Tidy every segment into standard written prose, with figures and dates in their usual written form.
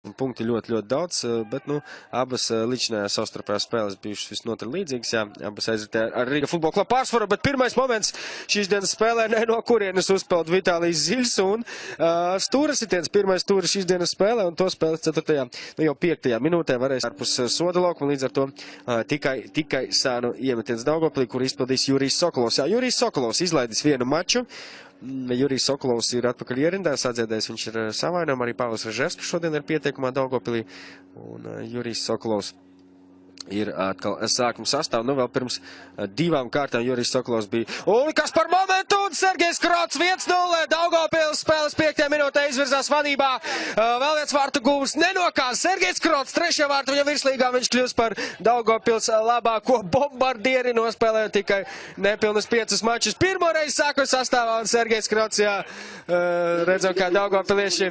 Punkti ļoti daudz, bet, abas līdzinājās savstarpējās spēles bijušas visnotaļ līdzīgas, jā, abas aizritēja ar Riga futbola klubu pārsvaru, bet pirmais moments šīs dienas spēlē no kurienes uzpeld Vitālijs Ziļs un stūra sitiens, pirmais stūra šīs dienas spēlē, un to spēle 4. Jau 5. minūtē varēs ārpus soda lauka, un līdz ar to tikai sēnu iemetiens Daugavpilī, kur izpildīs Jurijs Sokolovs. Jā, Jurijs Sokolovs izlaidis vienu maču. Jurijs Sokolovs ir atpakaļ ierindā, sadziedējis viņš ir savainām, arī Pāvils Reževskis šodien ir pieteikumā Daugavpilī, un Jurijs Sokolovs ir atkal sākuma sastāv. Vēl pirms 2 kārtām Jurijs Sokolovs bija. Un kas par momentu? Un Sergejs Krots 1-0. Daugavpils spēles 5. minūtē izvirzās vadībā. Vēl viens vārtu guvs nenokās. Sergejs Krots 3. vārtu viņa virslīgā. Viņš kļūst par Daugavpils labāko bombardieri, nospēlējot tikai nepilnas 5 mačus. Pirmoreiz sākuma sastāvā, un Sergejs Krots, jā, redzam, kā Daugavpilieši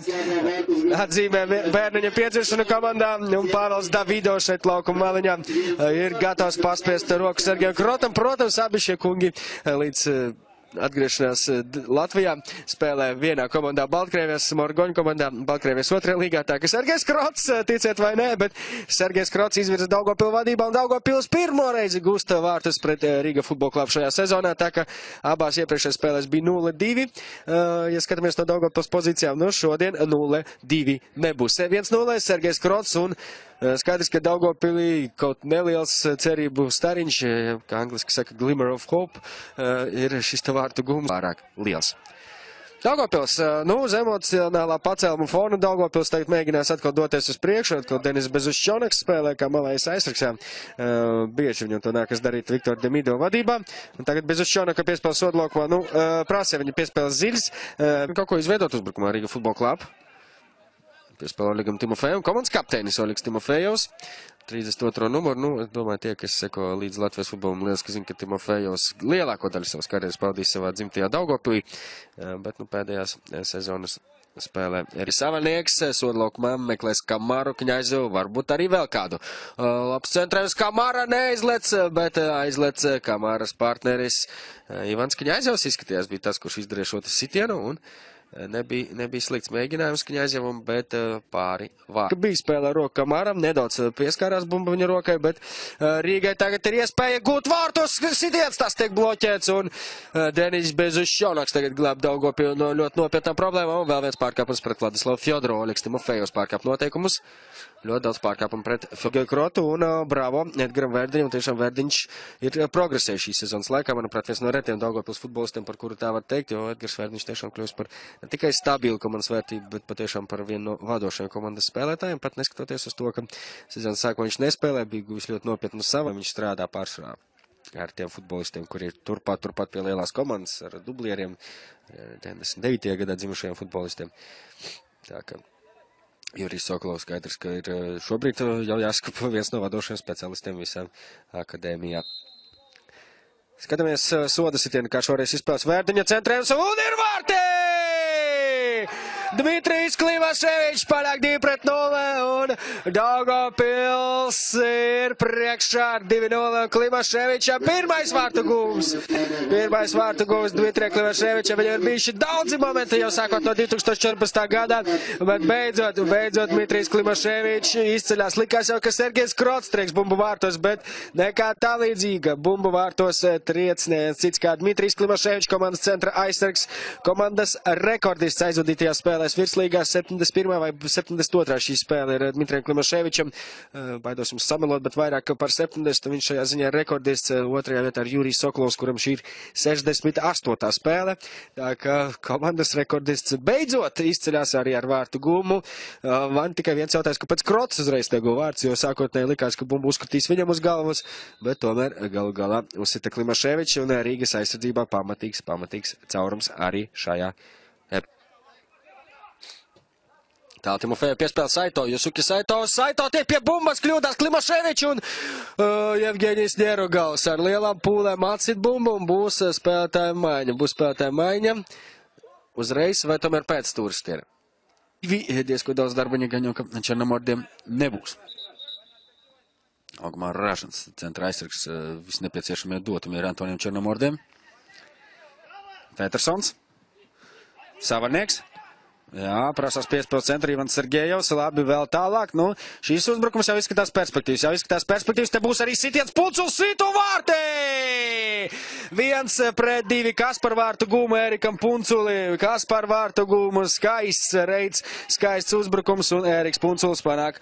atzīmē bērniņa piedziršanu komandā. Un Pāvils Davido šeit laukuma maliņā ir gatavs paspiest roku Sergejam Krotam. Protams, abi šie kungi līdz atgriešanās Latvijā spēlē vienā komandā Baltkrievijas, Morgoņu komandā Baltkrievijas 2. līgā. Tā ka Sergejs Krots, ticiet vai nē, bet Sergejs Krots izvirza Daugavpilu vadībā, un Daugavpils pirmo reizi gūst vārtus pret Riga futbola klubu šajā sezonā. Tā ka abās iepriekšējās spēlēs bija 0-2. Ja skatāmies no Daugavpils pozīcijām, šodien 0-2 nebūs. 1-0 Sergejs Krots, un skaidrs, ka Daugavpilī kaut neliels cerību stariņš, kā angliski saka, glimmer of hope, ir šis te vārtu gums pārāk liels. Daugavpils, uz emocionālā pacēluma fona Daugavpils tagad mēģinās atkal doties uz priekšu, atkal Denis Bezuščonaks spēlē kā malais aizsargs. Bieži viņam to nākas darīt Viktor Demido vadībā. Un tagad Bezuščonaka piespēle sodlaukumā, prasē viņa piespēle Ziļs. Kaut ko izveidot uzbrukumā Riga futbola klubu. Piespēlē Oļegam Timofejam, komandas kapteinis Oļegs Timofejovs, 32. numuru. Es domāju, tie, kas seko līdz Latvijas futbolam, lieliski zina, ka Timofejovs lielāko daļu savas karjeras pavadīs savā dzimtajā Daugavpilī, bet pēdējās sezonas spēlē ir savalnieks, sodlaukumā meklēs Kamaru Kņazu, varbūt arī vēl kādu. Labs centrējums, Kamara neizlec, bet aizlec Kamaras partneris Ivans Kņazevs, izskatījās bija tas, kurš izdarīja šo sitienu, un nebija slikts mēģinājums Kņazevam, bet pāri vārtu. Bija spēlē roka Kamaram, nedaudz pieskārās bumba viņa rokai, bet Rīgai tagad ir iespēja gūt vārtus, sitiens tas tiek bloķēts, un Denis Bezuščonaks tagad glāb Daugavpilu no ļoti nopietnām problēmām, un vēl viens pārkāpums pret Vladislavu Fjodorovu, Oļegs Timofejovs pārkāp noteikumus. Ļoti daudz pārkāpumu pret Sergeju Krotu, un bravo Edgaram Verdiņam. Tiešām Verdiņš ir progresējis šīs sezonas laikā. Manuprāt, viens no retiem Daugavpils futbolistiem, par kuru tā var teikt, jo Edgars Verdiņš tiešām kļūst par ne tikai stabilu komandas vērtību, bet patiešām par vienu no vadošajiem komandas spēlētājiem. Pat neskatoties uz to, ka sezonas sākumā viņš nespēlē, bija guvis ļoti nopietnu savu. Viņš strādā pārsvarā ar tiem futbolistiem, kuri ir turpat pie lielās komandas, ar dublieriem, 99. gadā dzimušajiem futbolistiem. Tā ka Jurijs Sokolovs skaidrs, ka ir šobrīd jau jāskapa viens no vadošiem specialistiem visām akadēmijā. Skatāmies soda sitienu, kā šoreiz izspēles Verdiņa centrējums, un ir vārti! Dmitrijs Klimaševičs panāk 2-0, un Daugavpils ir priekšā ar 2-0. Klimaševičam pirmais vārtu guvs. Pirmais vārtu guvs Dmitrija Klimaševiča. Viņam ir bijuši daudzi momenti jau sākot no 2014. gadā, bet beidzot Dmitrijs Klimaševičs izceļās. Likās jau, ka Sergejs Krots trieks bumbu vārtos, bet nekā tā līdzīga. Bumbu vārtos triec neviens cits kā Dmitrijs Klimaševičs, komandas centra aizsargs, komandas rekordists aizvadītajā spēlē. Virslīgā 71. vai 72. šī spēle ir Dmitrijam Klimaševičam. Baidos jums samelot, bet vairāk par 70. Viņš šajā ziņā ir rekordists. Otrajā vietā ir Jurijs Sokolovs, kuram šī ir 68. spēle. Tā kā komandas rekordists beidzot izceļās arī ar vārtu gumu. Man tikai viens jautājums, kāpēc Krots uzreiz te guva vārds, jo sākotnēji likās, ka bumbu uzskatīs viņam uz galvas, bet tomēr galu galā uzsita Klimaševičs, un Rīgas aizsardzībā pamatīgs caurums arī šajā. Tā Timofeja piespēle Saito, Jusuki Saito tiek pie bumbas, kļūdās Klimaševičs un Jevgeņijs Ņerugaus ar lielām pūlēm atsit bumbu un būs spēlētāja maiņa. Būs spēlētāja maiņa uzreiz vai tomēr pēc stūrstiera. Diezko daudz darba ņegaņo, ka Černomordiem nebūs. Augmāra Ražans, centra aizsargs, visnepieciešamie dotumi ir Antonijam Černomordiem. Petersons, Savarnieks, Jā, prasās piespēles centra Ivans Sergejovs, labi vēl tālāk. Nu, šīs uzbrukums jau izskatās perspektīvas. Te būs arī sitiens Punculs, situ vārtī! 1-2 Kaspar vārtu gūmu Ērikam Punculi. Kaspar vārtu gūmu skaists reids, skaists uzbrukums un Ēriks Punculs panāk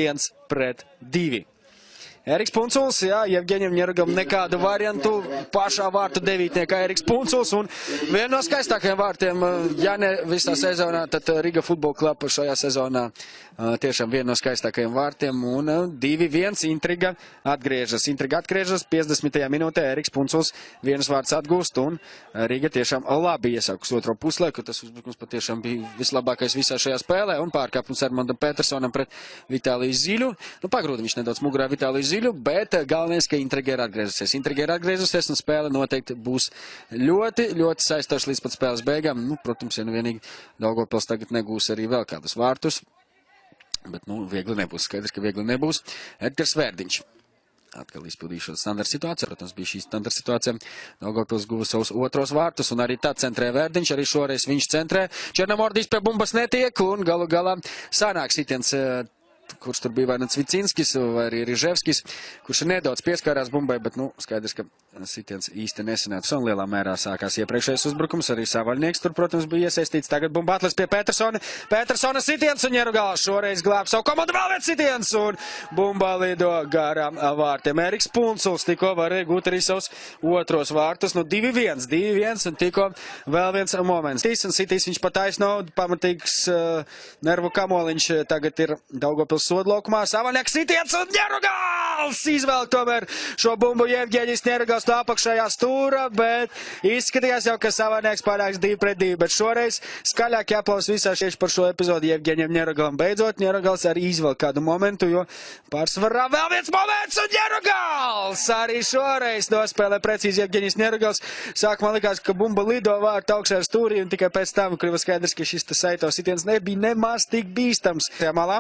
1-2. Ēriks Punculs, jā, Jevgeņam Ņergam nekādu variantu, pašā vārtu devītniekā Ēriks Punculs un viena no skaistākajiem vārtiem, ja ne visā sezonā, tad Riga Futbola Kluba šajā sezonā tiešām viena no skaistākajiem vārtiem un 2-1 Intriga atgriežas. 50. minūtē Ēriks Punculs vienas vārds atgūst un Riga tiešām labi iesākus otro puslaiku, tas uzbrukums patiešām bija vislabākais visā šajā spēlē un pārkāpums Edmundam Petersonam pret Vitāliju Ziļu. Nu, pagrūda viņš nedaudz mugurā Vitāliju Ziļu, bet galvenais, ka Intriga ir atgriezusies un spēle noteikti būs ļoti, ļoti saistoša līdz pat spēles beigām. Nu, protams, ja nu vienīgi Daugavpils tagad negūs arī vēl kādus vārtus. Bet, nu, viegli nebūs. Skaidrs, ka viegli nebūs. Edgars Vērdiņš. Atkal izpildīšot standarta situāciju. Protams, bija šī standarta situācija. Daugavpils guva savus otros vārtus un arī tā centrē Vērdiņš. Arī šoreiz viņš centrē. Černomordijs pie bumbas netiek un galu galā sanāk sitiens, kurš tur bija vai nu Cvicinskis vai arī Riževskis, kurš nedaudz pieskārās bumbai, bet, nu, skaidrs, ka sitiens īsti nesanāca un lielā mērā sākās iepriekšējais uzbrukums. Arī Savaļnieks tur, protams, bija iesaistīts. Tagad bumba atlas pie Petersona. Petersona sitiens un Ņerugāls šoreiz glāb savu komandu. Vēl viens sitiens un bumba lido garām vārtiem. Ēriks Punculs tikko varēja gūt arī savus otros vārtus. Nu, 2-1 un tikko vēl viens moments. Sitīs viņš pataisno, pamatīgs nervu kamoliņš tagad ir Daugavpils sodlaukumā. Savaļnieks sitiens un Ņerugāls izvēl tomēr šo bumbu Jevgeņis Ņerugāls no apakšējā stūra, bet izskatījās jau, ka Savaļnieks panāks 2-2, bet šoreiz skaļāk jāplaus visā šieši par šo epizodu Jevgeņam Ņerugālam. Beidzot, Ņerugāls arī izvēl kādu momentu, jo pārsvarā vēl viens moments un Ņerugāls arī šoreiz nospēlē precīzi Jevgeņis Ņerugāls. Sākumā likās, ka bumba lido vārtu augšā stūrī un tikai pēc tam kļuva skaidrs, ka šis Saito sitiens nebija nemaz tik bīstams. Tajā malā.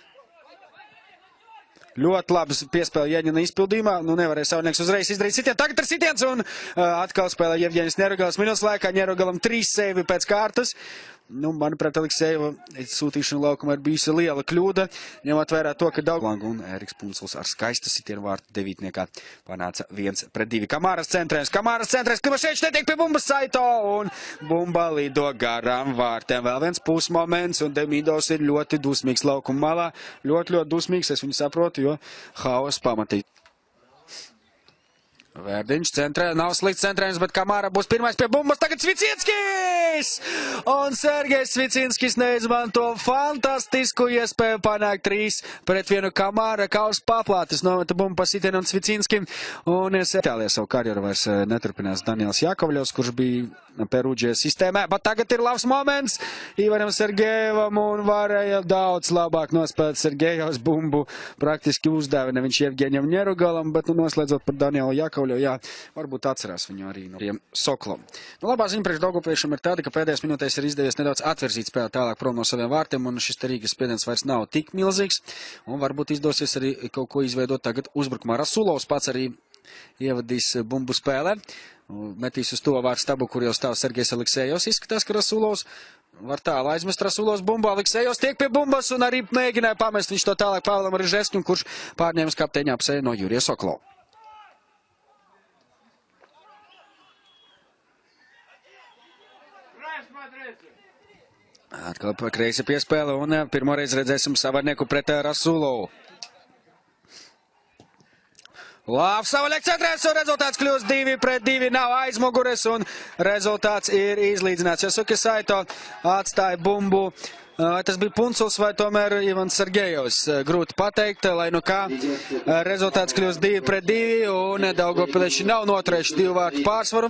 Ļoti labs piespēle Jeņina izpildījumā. Nu, nevarēja Savaļnieks uzreiz izdarīt sitienu. Tagad ir sitiens un atkal spēlē Jevgeņis Ņerugāls. Minūtes laikā Ņerugalam 3 seivi pēc kārtas. Nu, manuprāt, Aleksejeva sūtīšana laukumā ir bijusi liela kļūda, ņemot vērā to, ka Daugavpils un Ēriks Punculs ar skaistu sitienu vārtu devītniekā panāca 1-2. Kamāras centrēns, Klimaševičs netiek pie bumbas Saito un bumba lido garām vārtiem. Vēl viens pusmoments un Demidovs ir ļoti dusmīgs laukuma malā. Ļoti dusmīgs, es viņu saprotu, jo haos pamatīt. Vērdiņš centrē, nav slikts centrējums, bet Kamāra būs pirmais pie bumbas, tagad Cvicinskis! Un Sergejs Cvicinskis neizmanto fantastisku iespēju panākt 3-1 Kamāra, Kaus paplātis noveta bumbu pa sitienu un Cvicinskim. Un Itālijā savu karjeru vairs neturpinās Daniels Jakovļovs, kurš bija Perūģijas sistēmā, bet tagad ir labs moments Ivaram Sergejevam un varēja daudz labāk nospēlēt Sergejevs bumbu. Praktiski uzdāvina viņš Jevgeņam Ņerugalam, bet nu noslēdzot par Danielu Jakovļovu, jā, varbūt atcerās viņu arī no Soklam. Nu, labā ziņa priekš Daugavpiliešiem ir tāda, ka pēdējās minūtēs ir izdevies nedaudz atvirzīt spēli tālāk prom no saviem vārtiem, un šis Rīgas spiediens vairs nav tik milzīgs, un varbūt izdosies arī kaut ko izveidot tagad uzbrukumā. Rasulovs pats arī ievadīs bumbu spēlē, metīs uz to vārdu stabu, kur jau stāv Sergejs Aleksejovs. Izskatās, ka Rasulovs var tālu aizmest. Rasulovs bumbu, Aleksejovs tiek pie bumbas un arī mēģināja pamest viņš to tālāk Pāvēlam Riževskim, kurš pārņēmis kapteiņa apseju no Jurija Sokolova. Atkal pa kreisi piespēle un pirmoreiz redzēsim Savaļnieku pret Rasulovu. Labs Savaļnieks centrēs un rezultāts kļūst 2-2, nav aizmugures un rezultāts ir izlīdzināts. Josuke Saito atstāja bumbu. Tas bija Punculs vai tomēr Ivans Sergejovs. Grūti pateikt, lai nu kā. Rezultāts kļūst 2-2 un Daugavpilieši nav noturējuši 2 vārtu pārsvaru.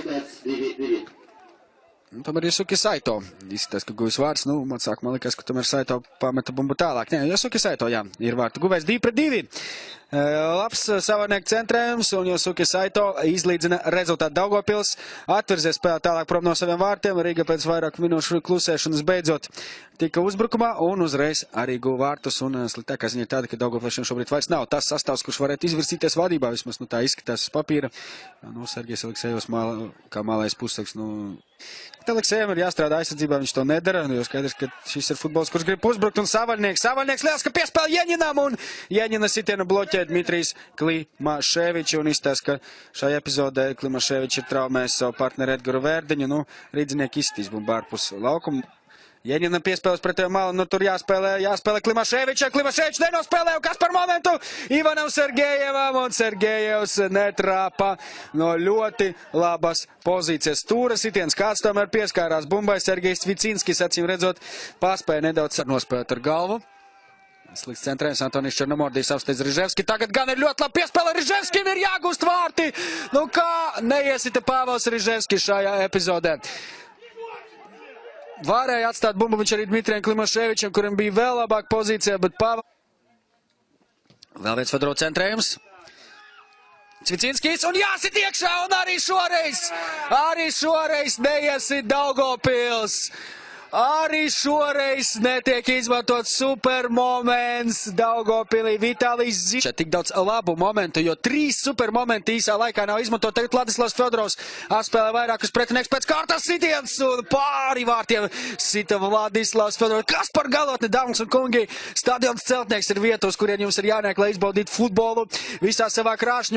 Un tomēr Josuke Saito. Izskatās, ka guvis vārds. Nu, man sākumā likās, ka tomēr Saito pameta bumbu tālāk. Nē, Josuke Saito, jā, ir vārtu guvējs 2-2. Labs Savaļnieku centrējums un Josuke Saito izlīdzina rezultātu. Daugavpils atvirzies spēlē tālāk prom no saviem vārtiem. Riga pēc vairāku minūšu klusēšanas beidzot tika uzbrukumā un uzreiz arī guva vārtus. Un sliktākā ziņa ir tāda, ka Daugavpiešiem šobrīd vairs nav tas sastāvs, kurš varētu izvirsīties vadībā. Vismaz tā izskatās uz papīra. Sergejs Aleksejevs kā mālais puseks. Aleksejam ir jāstrādā aizsardzībā, viņš to nedara. Jo skaidrs, ka šis ir futbols, kurš grib uzbrukt. Un Savaļnieks liels, ka piespēl Jeņinam. Un Jeņina sitienu bloķē Dmitrijs Klimaševičs. Un izstāsta, ka šajā epizodē Klimaševičs ir traumējis savu partneri Edgaru Vērdiņu. Rīdzinieki izstīs bumbu ārpus laukumu. Jeņinam piespēles pretējo malu, tur jāspēlē Klimaševičam. Klimaševičs nenospēlē, kas par momentu Ivanam Sergejevam, un Sergejevs netrāpa no ļoti labas pozīcijas. Stūra sitiens, kāds tomēr pieskārās bumbai. Sergejs Vicinskis, acīm redzot, paspēja nedaudz nospēlēt ar galvu. Slikts centrējums, Antonijs Černomordijs apsteidz Riževski. Tagad gan ir ļoti labi piespēle. Riževskim ir jāgūst vārti. Kā neiesita Pāvils Riževski šajā epizodē. Varēja atstāt bumbu viņš arī Dmitrijam Klimaševičam, kurim bija vēl labāka pozīcija, bet Pāvils. Vēl viens Fedorov centrējums. Cvicinskis un jāsit iekšā, un arī šoreiz neiesit Daugavpils. Arī šoreiz netiek izmantot super moments Daugavpilī. Vitālijs Zičs. Tik daudz labu momentu, jo 3 super momenti īsā laikā nav izmantot. Tagad Vladislavs Fedorovs apspēlē vairākus pretinieks pēc kārtas sitiens un pāri vārtiem sita Vladislavs Fedorovs. Kas par galotni, dāmas un kungi? Stadions Celtnieks ir vieta, uz kurien jums ir jānāk, lai izbaudītu futbolu visā savā krāšņumā.